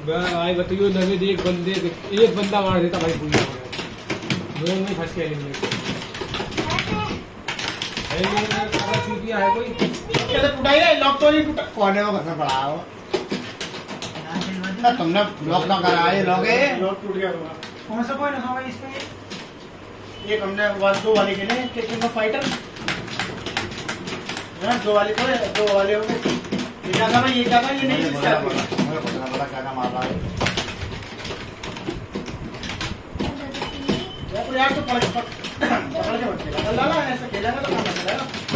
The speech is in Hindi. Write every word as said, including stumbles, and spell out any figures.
भाई बताइए नवीद एक बंदे एक बंदा मार देता भाई पूरी जोन में फंस के एलिमिनेट चूतिया है कोई चलो टूटा ही लॉक तो नहीं टूटा कोने में करना पड़ा हो ना तुमने लॉक ना करा ये लॉक है लॉक टूट गया होगा कौन सा कोई ना भाई इसमें ये हमने वन दो वाले के लिए किंग ऑफ फाइटर ना दो वाले को दो वाले हो ये क्या था भाई ये क्या था ये नहीं मुझे पता पता क्या क्या मार रहा है यार तो पकड़ पकड़ के मत खेला लाला ऐसे खेलेगा तो काम चलेगा